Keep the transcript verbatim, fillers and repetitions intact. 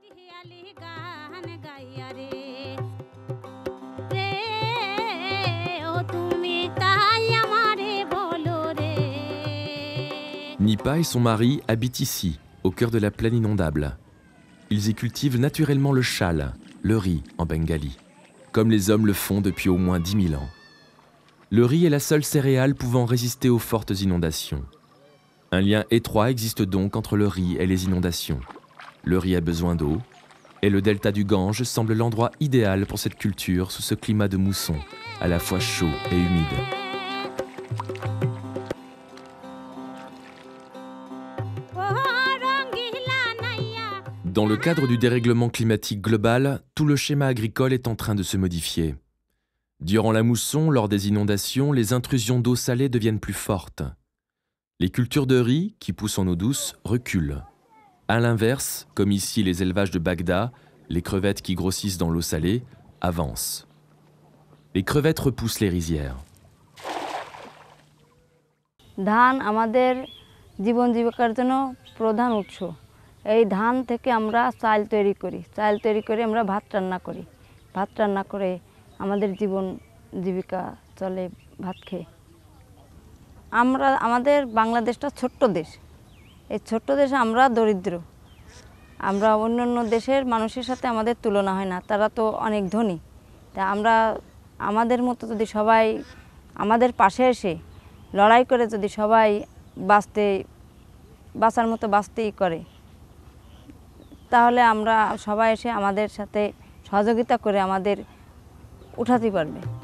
Nipa et son mari habitent ici, au cœur de la plaine inondable. Ils y cultivent naturellement le chal, le riz en bengali, comme les hommes le font depuis au moins dix mille ans. Le riz est la seule céréale pouvant résister aux fortes inondations. Un lien étroit existe donc entre le riz et les inondations. Le riz a besoin d'eau, et le delta du Gange semble l'endroit idéal pour cette culture sous ce climat de mousson, à la fois chaud et humide. Dans le cadre du dérèglement climatique global, tout le schéma agricole est en train de se modifier. Durant la mousson, lors des inondations, les intrusions d'eau salée deviennent plus fortes. Les cultures de riz, qui poussent en eau douce, reculent. À l'inverse, comme ici les élevages de Bagdad, les crevettes qui grossissent dans l'eau salée avancent. Les crevettes repoussent les rizières. ধান আমাদের জীবন জীবিকার জন্য প্রধান উৎস। এই ধান থেকে আমরা চাল তৈরি করি, চাল তৈরি করে আমরা ভাত রান্না করি, ভাত রান্না করে আমাদের জীবন জীবিকা চলে ভাত খেয়ে। আমরা আমাদের বাংলাদেশটা ছোট্ট দেশ, এই ছোট্ট দেশে আমরা দরিদ্র, আমরা অন্যান্য দেশের মানুষের সাথে আমাদের তুলনা হয় না, তারা তো অনেক ধনী। তা আমরা আমাদের মতো যদি সবাই আমাদের পাশে এসে লড়াই করে যদি সবাই বাঁচতে বাঁচার মতো বাঁচতেই করে, তাহলে আমরা সবাই এসে আমাদের সাথে সহযোগিতা করে আমাদের উঠাতে পারবে।